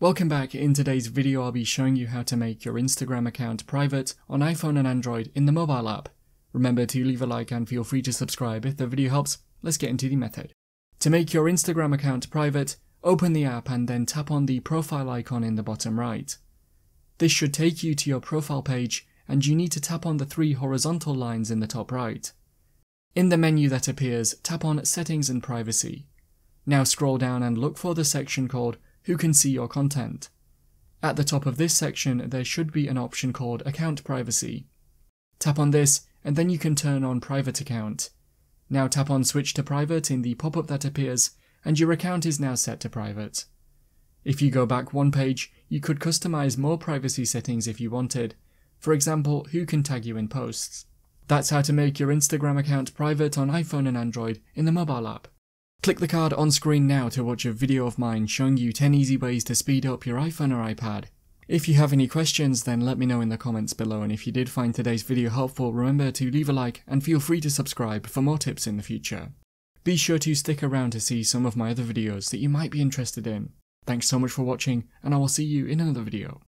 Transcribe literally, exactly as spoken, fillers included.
Welcome back. In today's video I'll be showing you how to make your Instagram account private on iPhone and Android in the mobile app. Remember to leave a like and feel free to subscribe if the video helps. Let's get into the method. To make your Instagram account private, open the app and then tap on the profile icon in the bottom right. This should take you to your profile page and you need to tap on the three horizontal lines in the top right. In the menu that appears, tap on Settings and Privacy. Now scroll down and look for the section called Who can see your content. At the top of this section there should be an option called Account Privacy. Tap on this and then you can turn on Private Account. Now tap on Switch to Private in the pop-up that appears and your account is now set to private. If you go back one page, you could customize more privacy settings if you wanted. For example, who can tag you in posts. That's how to make your Instagram account private on iPhone and Android in the mobile app. Click the card on screen now to watch a video of mine showing you ten easy ways to speed up your iPhone or iPad. If you have any questions, then let me know in the comments below, and if you did find today's video helpful, remember to leave a like and feel free to subscribe for more tips in the future. Be sure to stick around to see some of my other videos that you might be interested in. Thanks so much for watching, and I will see you in another video.